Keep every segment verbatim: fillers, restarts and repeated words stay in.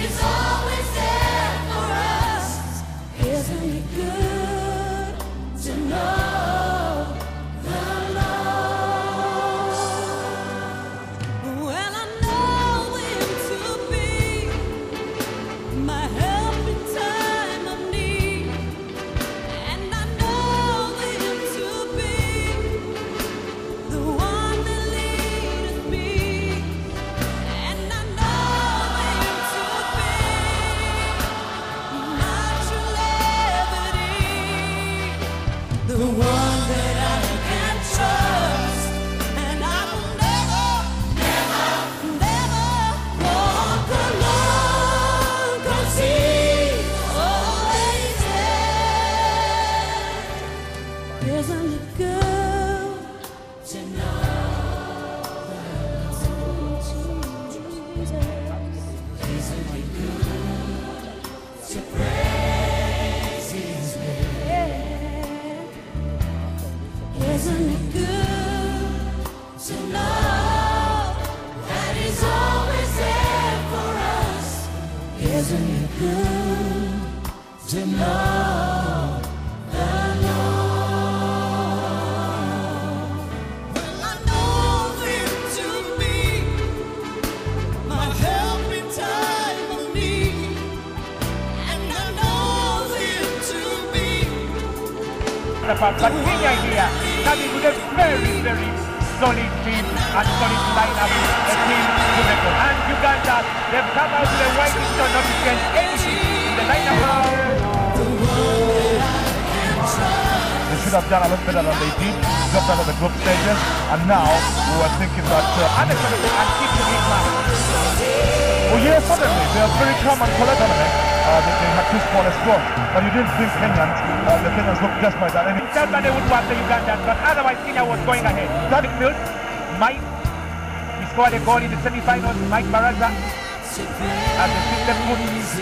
is always there for us. Isn't it good to know the Lord? Well, I know Him to be my help in time of need, and I know Him to be the one that leadeth me, and I know Him to be my true liberty, the one that I can trust, and I will never, never, never walk alone, 'cause He's always there. Isn't it good to know Jesus? Isn't it good to praise His name? Isn't it good to know that He's always there for us? Isn't it good to know the Lord? Well, I know Him to be my help in time of need, and I know Him to be But Kenya here, coming with a very, very solid team and solid lineup, a team to record. And Uganda, they've come out with a white stone not to change anything in the lineup. They should have done a lot better than they did, just out of the group stages, and now we were thinking that uh, And they're going to and keep the big man. oh yes, certainly, they are very calm and collected. Uh, they, they had two smallest goals, but you didn't think Kenyans, uh, the Kenyans looked desperate at any. Felt that they would want the Ugandans, but otherwise Kenya was going ahead. That midfield, Mike, he scored a goal in the semi-finals. Mike Baraza, as the system put.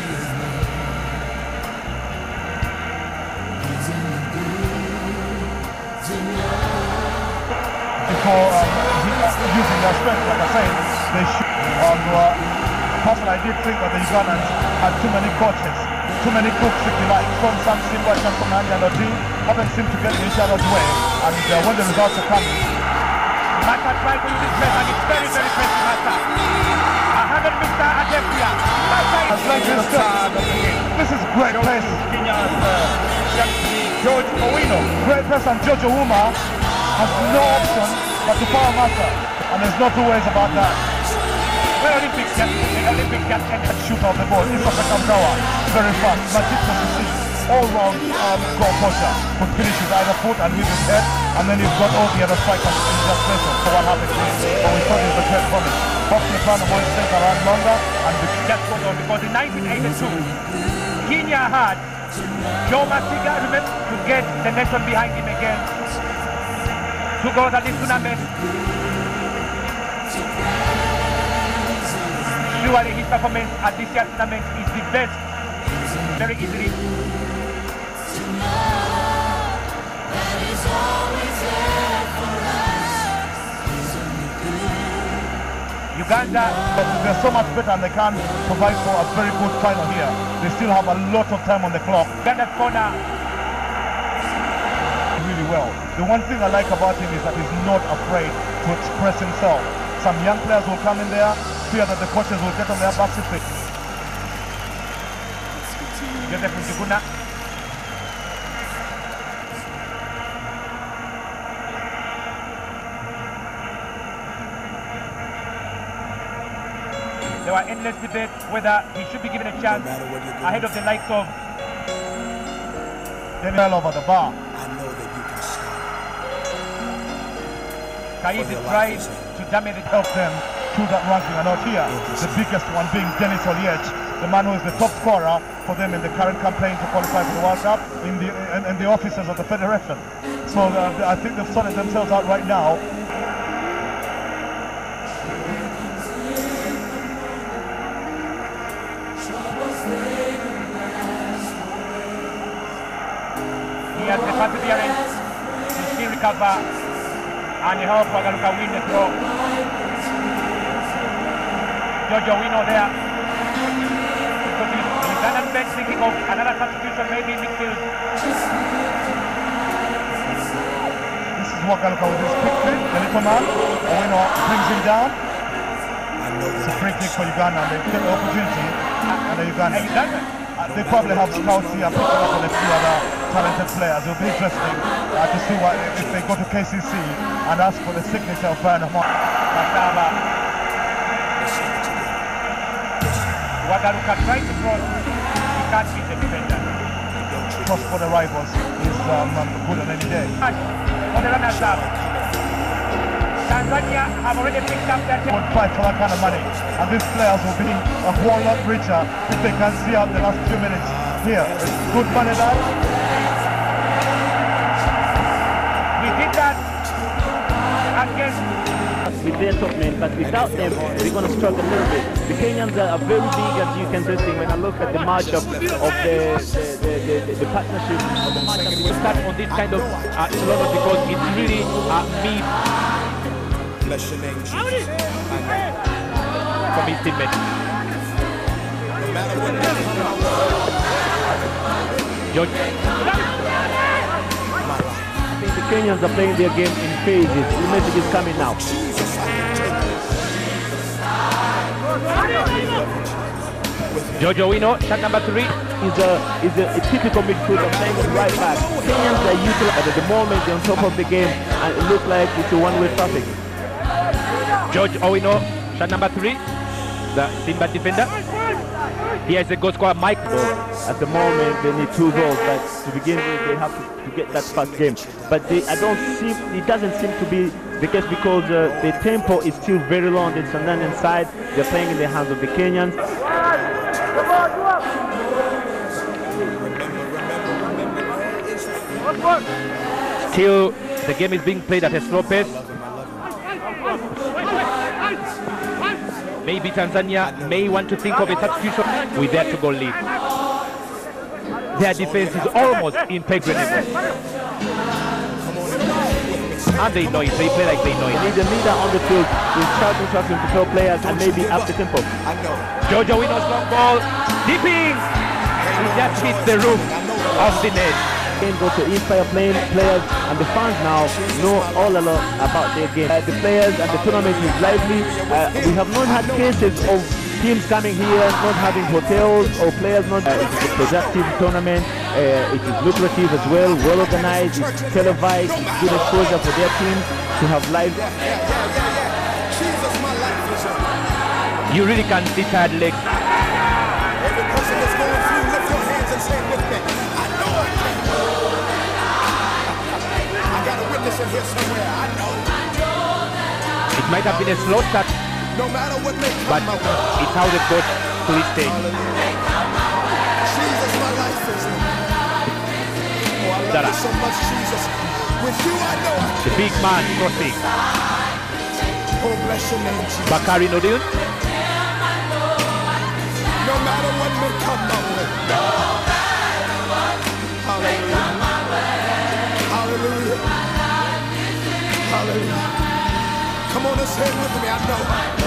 Before um, he- using their strength, like I said, they should. Um, uh, personally, I did think that the Ugandans had too many coaches, too many cooks, if you like. From some Simba, from Andy and Odi, haven't seemed to get in each other's way. And uh, when the results are coming, Mata tried to use his press, and it's very, very pressing Mata. A hundred Mister Adepia. Mata as is like this, this is great pace. Kenya's uh, George Owino. Great pace, and Jojo Uma has no option but to power Mata. And there's no two ways about that. Well, Olympic captain, the Olympic captain. Shoot out the ball. Issa Kamdawa, very fast. Majid Mosisi, all-round um, goal pusher, who finishes either foot and with his head, and then you've got all the other strikers in just pressure for what happened to him. But we thought it was a great promise. Hopefully, Plano wants to take around longer, and the Just hold on, because in nineteen eighty-two, Kenya had Joe Masiga, remember, to get the nation behind him again. Two goals at this tournament. Surely his performance at this year's tournament is the best, very easily. Uganda, they're so much better, and they can provide for a very good final here. They still have a lot of time on the clock. Uganda's corner. Really well. The one thing I like about him is that he's not afraid to express himself. Some young players will come in there, fear that the coaches will get on their backs if they... Joseph Njuguna. There were endless debates whether he should be given a chance ahead of the likes of They fell over the bar. I know that you can stop. Kaizi tried to damage it. Help them to that ranking, and out here, the biggest one being Dennis Oliech, the man who is the top scorer for them in the current campaign to qualify for the World Cup in the in, in the offices of the federation. So uh, I think they've sorted themselves out right now. He has the perseverance to still recover and help Wagaluka win the throw. Jojo Owino there. bench thinking of another substitution, maybe in midfield. This is Wakaluka with his quick flick, the little man. Owino brings him down. It's a free kick for Uganda, and they get the opportunity. And the Uganda. And Uganda. They probably have scouts here picking up on a few other talented players. It'll be interesting uh, to see what if they go to K C C and ask for the signature of Brian Amon. Masaba. Wakaluka trying to cross. He can't beat the defender. Cross for the rivals is um, good on any day. For the runners up. Tanzania have already picked up their Would fight for that kind of money, and these players will be a whole lot richer if they can see out the last few minutes. Here, it's good money that. We did that against with their top men, but without them, we're going to struggle a little bit. The Kenyans are very big, as you can see when I look at the match of, of the, the, the, the, the partnership of the match. We start on this kind of uh, slogan because it's really uh, me Bless your name, Jesus. from his teammates. No matter what George. I think the Kenyans are playing their game in phases. The message is coming now. George Owino, shot number three. Is a is a, a typical midfielder playing on right back. Kenyans are usually at the moment they're on top of the game, and it looks like it's a one-way traffic. George Owino, shot number three. The Simba defender. Here's the goal scorer, Mike. So at the moment they need two goals, but to begin with they have to, to get that first game. But they, I don't see it doesn't seem to be the case because uh, the tempo is still very low on the Tanzanian side. They're playing in the hands of the Kenyans. Still, the game is being played at a slow pace. Maybe Tanzania may want to think of a substitution with their two-goal lead. Their defense is almost impenetrable. And they know it. They play like they know They it. need a leader on the field with sharp instructions to tell players and maybe up the tempo. I know. George Owino's long ball, dipping. He just hits the roof of the net. Game go to inspire playing players, and the fans now know all a lot about their game. Uh, the players and the tournament is lively. Uh, we have not had cases of teams coming here not having hotels or players not. Uh, it is a productive tournament. Uh, it is lucrative as well, well organized, it's televised, good exposure for their teams to have live. Yeah, yeah, yeah, yeah. Jesus, my life is up. You really can see tired legs. Every person that's going through, lift your hands and say with me, I know I can. I got a witness in here somewhere. I know. It might have been a slow start, No matter what may but come my way. it's how they got to this stage. Jesus, my life is up. Oh, I love Dada. you so much, Jesus. With you, I know I The can. big man crossing. Oh, bless your name, Jesus. Bakari Nodil. No matter what may come my way. Hallelujah. Hallelujah. Hallelujah. Come on and say it with me. I know.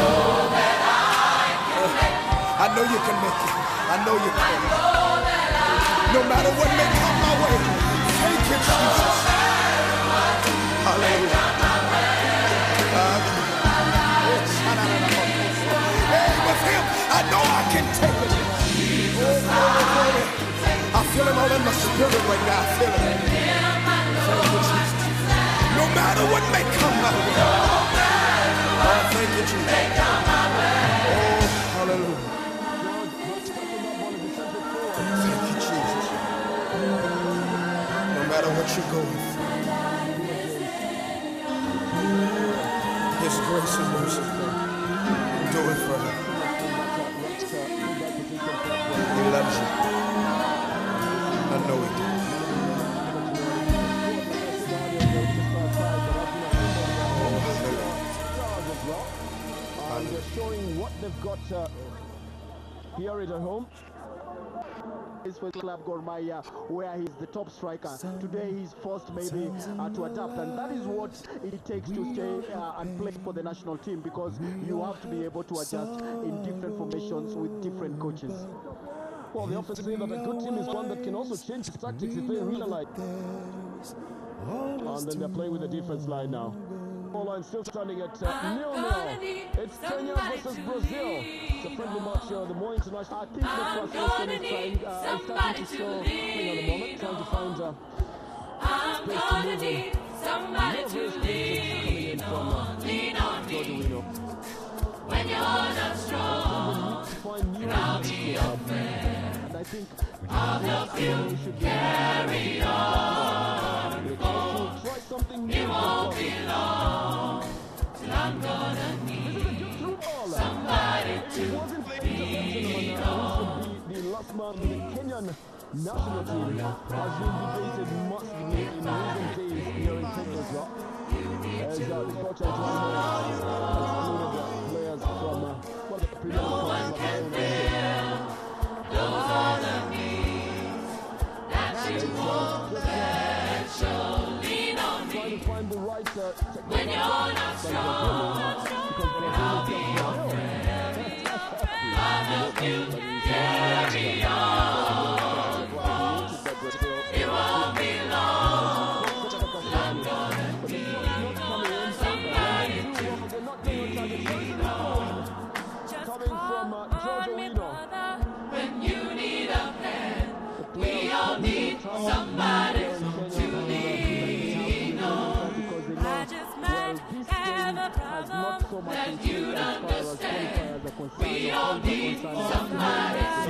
I know you can make it. I know you can. No matter what may come my way. Thank you, Jesus. Hallelujah. Hey, with him, I know I can take it. Oh, glory, glory. I feel him all in my spirit right now. I feel it. Thank you, Jesus. No matter what may come my way. Oh, thank you, Jesus. Oh, hallelujah. Thank you, Jesus. No matter what you're going through, His grace and mercy do it for her. He loves you. I know He does. And they're showing what they've got uh, here at home. Is for Club Gor Mahia, where he's the top striker. Today he's forced maybe uh, to adapt, and that is what it takes to stay uh, and play for the national team, because you have to be able to adjust in different formations with different coaches. Well, they often say that a good team is one that can also change its tactics if they realize. And then they're playing with the defense line now. Ball line still standing at uh, nil nil. It's Kenya versus Brazil. It's a friendly match here. The more international. I think the frustration is trying, uh, is starting to show. Hang on a moment, trying to find uh, space to move in. Somebody to lean on, lean on me. When you're not strong, and I'll be your friend. And I think I'll help you carry on. Oh, try something new. It won't be long till I'm gonna need somebody to lean on. The last man, the Kenyan national team, has been debated must be in recent days here in Kenya as well. As uh, the coach has included uh, players from uh, well, the Premier No one can fill those other needs that you won't let show. Lean on me. Trying to find the right uh, when you're not strong. I'll be your friend. I'll help you carry on. It won't be long. I'm gonna need somebody to lean on. coming from uh, Georgia. When you need a hand, we all need somebody to lean on. I just might have a problem that you'd understand. We all need somebody